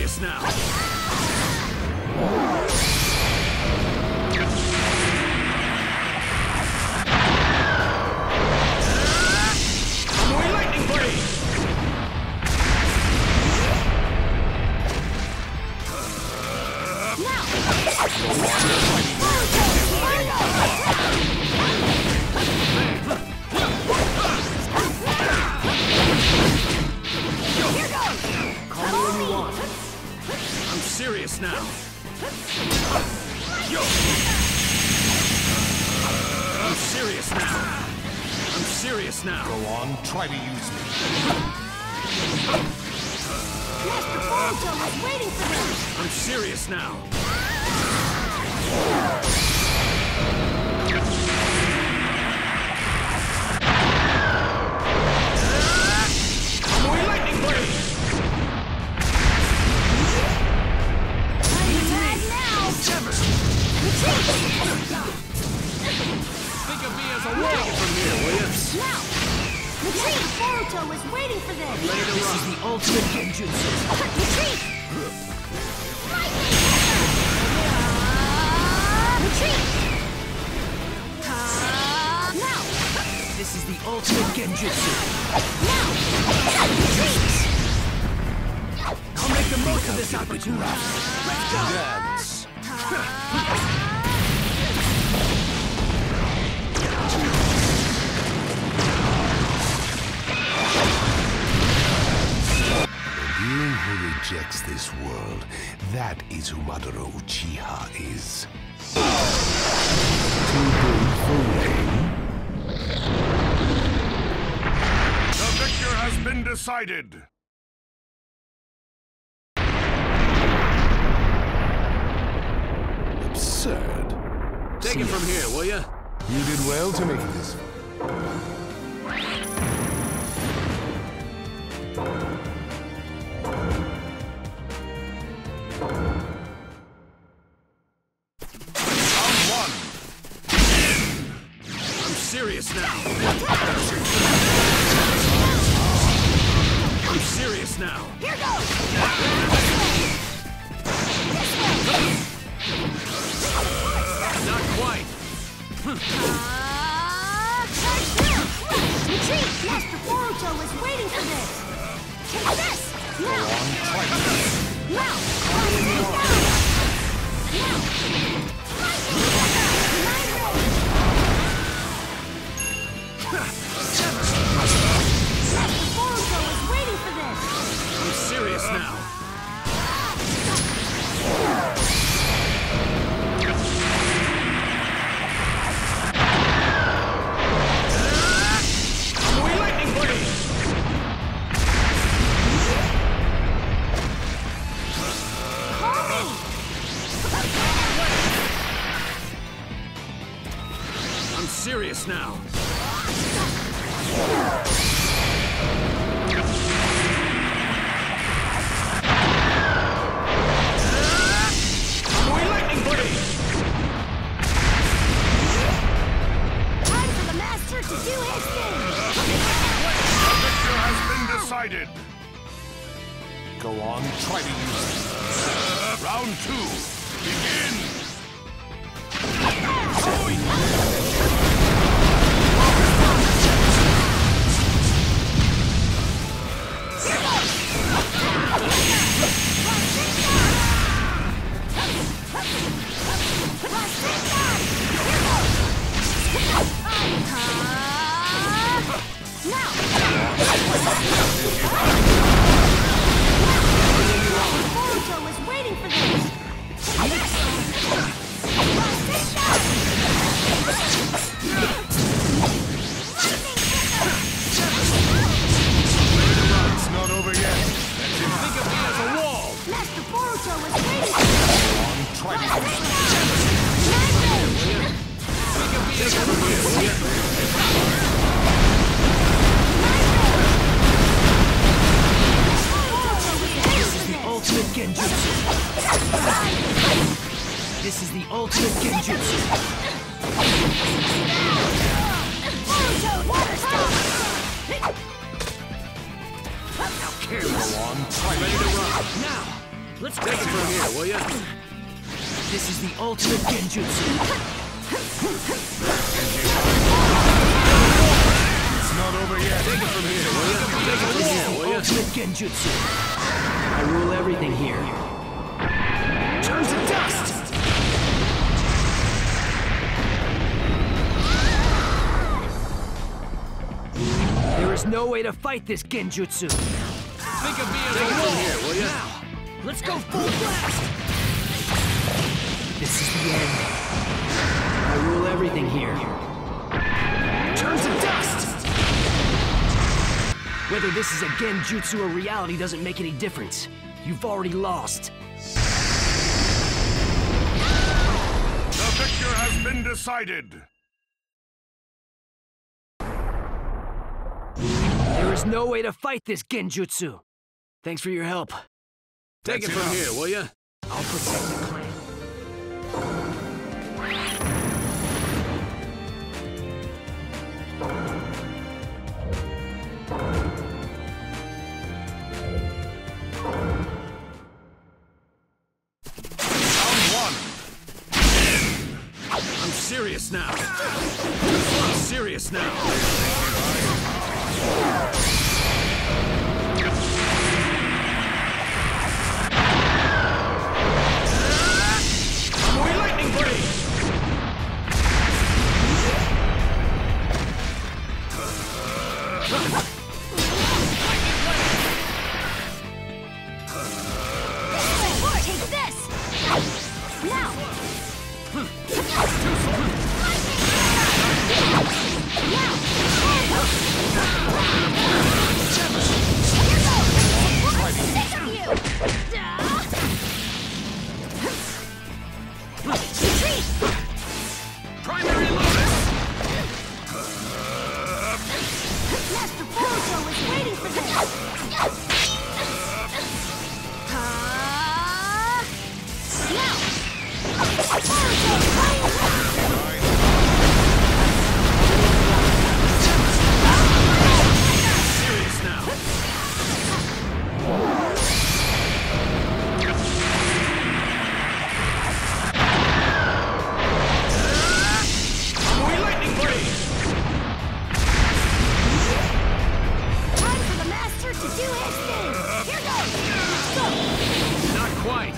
serious now. Tomoe Lightning Blade! Call me when you want. I'm serious now. Yo! I'm serious now. I'm serious now. Go on, try to use me. Master Boruto was waiting for them! I'm serious now. Tomoe Lightning Blade! Time to tag now! Retreat! Think of me as a wall from here, will you? Now! Retreat! Boruto was waiting for them! This is the ultimate genjutsu. Retreat! Lightning! Retreat! Now! This is the ultimate genjutsu. Now! Retreat! I'll make the most of this opportunity. Let's go! Dance. Being who rejects this world, that is who Madara Uchiha is. Too big for rain? The victor has been decided. Absurd. Take it from here, will ya? You did well to make it this far. Round one. I'm serious now. I'm serious now. Here goes! Not quite. Retreat! Master Boruto was waiting for this! Take this! Now! Now! Now! Master Boruto was waiting for this! I'm serious now. Tomoe Lightning Blade! Call me! I'm serious now. Tomoe Lightning Blade! Time for the master to do his thing! The victor has been decided. Go on, try to use it. Round two. Begin. Boruto was waiting for this! It's not over yet. Think of me as a wall! Master Boruto was waiting for Try to use it. Think of me as a wall, will ya? This is the ultimate genjutsu. This is the ultimate genjutsu. Boruto, water stop! Now careless. Go on, try to Ready to use it. run. Now! Let's take it from here, will ya? This is the ultimate genjutsu. It's not over yet. Take it from here, will ya? Take it from here, will ya? Ultimate genjutsu. I rule everything here. Turn to dust! There is no way to fight this genjutsu. Think of me as a wall here, will ya? Now, let's go full blast! This is the end. I rule everything here. Turn to dust! Whether this is a genjutsu or reality doesn't make any difference. You've already lost. The victor has been decided. There is no way to fight this genjutsu. Thanks for your help. Take it from here, will ya? I'll protect the clan. I'm serious now. I'm serious now. Tomoe Lightning Blade! Take this! Now! Retreat! Primary Lotus! Master Boruto was waiting for this! Now! Boruto, fire! Serious now. Tomoe Lightning Blade! Time for the master to do his thing! Here goes! Go! Not quite.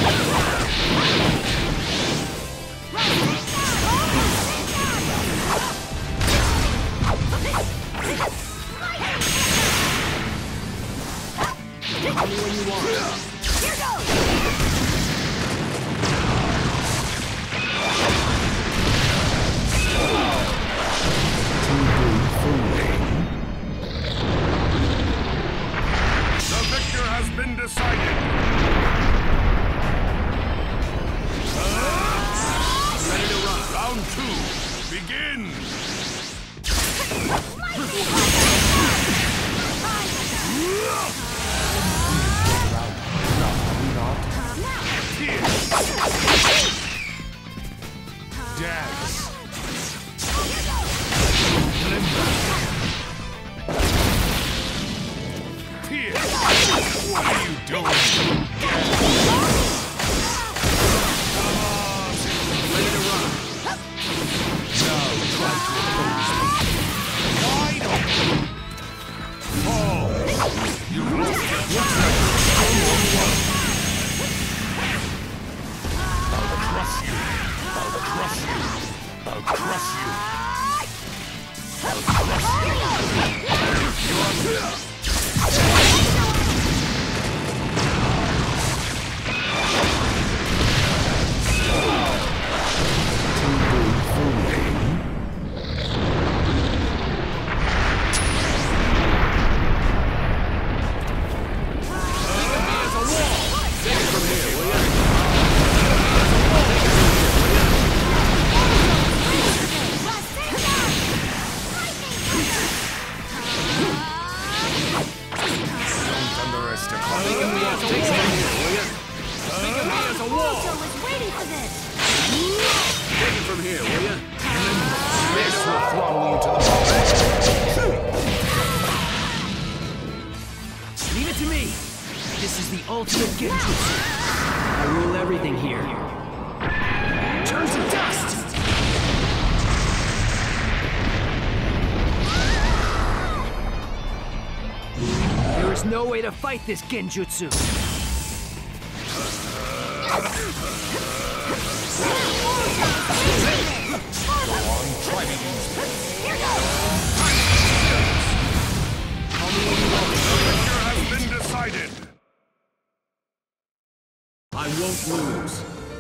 Tell me when you want. Here goes! The victor has been decided. Ready to run. Round 2, begin. Dance. Here. What are you doing? Ready to run. Now try to oppose me. Wide open. Oh, you lost it. Looks like you're still on one. I'll crush you. I'll crush you. I'll crush you. I'll crush you. You're Boruto was waiting for this! Take it from here, will ya? This will throttle you to the bone. Leave it to me. This is the ultimate genjutsu. I rule everything here. Turn to dust! There is no way to fight this genjutsu. Go on, try me. Here goes! The victor has been decided. I won't lose.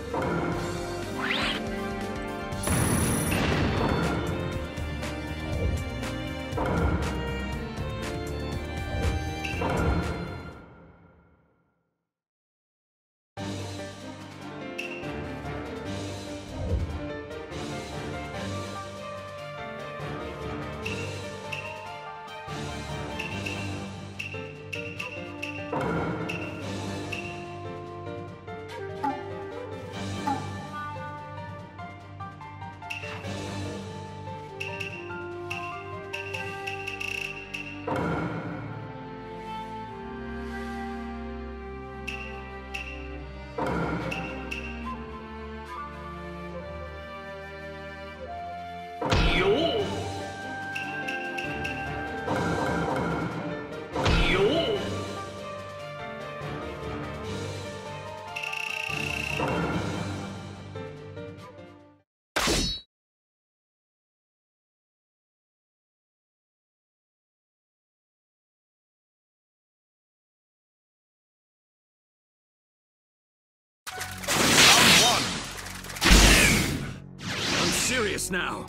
I'm serious now.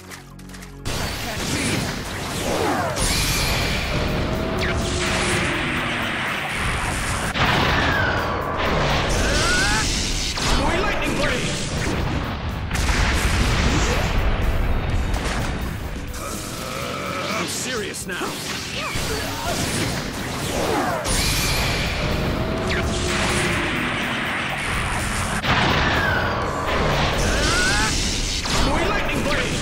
Tomoe Lightning Blade! I'm serious now. Tomoe Lightning Blade!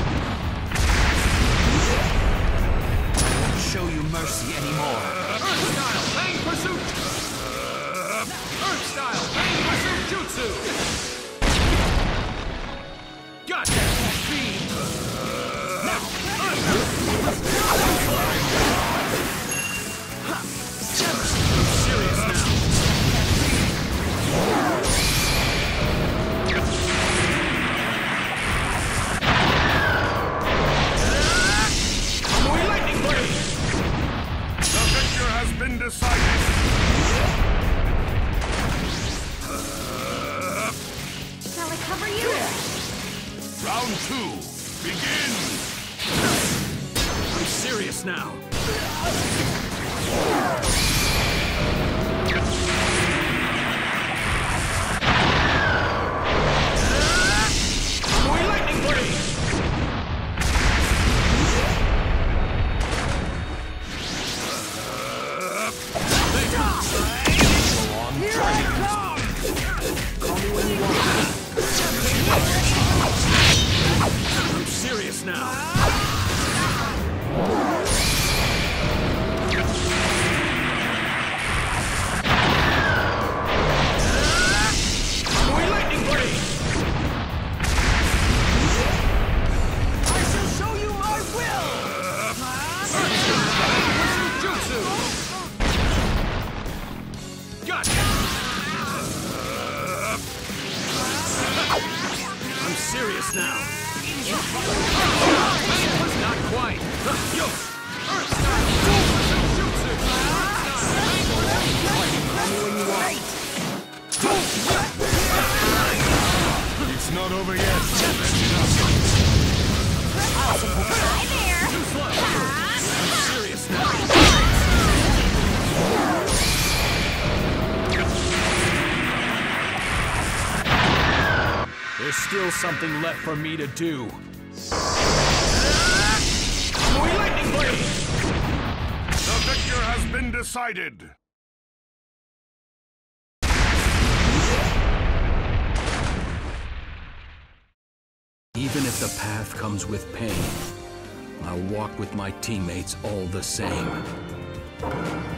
Show you mercy anymore. Earth Style, Fang Pursuit! Earth Style, Fang Pursuit Jutsu! Gotcha! Speed! Now! I'm serious now. Tomoe Lightning Blade! The victor has been decided. Shall I cover you? Round 2, begin. I'm serious now. Tomoe Lightning Blade! I'm serious now. Tomoe Lightning Blade! I shall show you my will! Jutsu! Gotcha! I'm serious now. Not quite. Yo! Earth Style! Jutsu! It's not over yet. Hi there! Too slow. I'm serious now. There's still something left for me to do. Tomoe Lightning Blade! The victor has been decided. Even if the path comes with pain, I'll walk with my teammates all the same.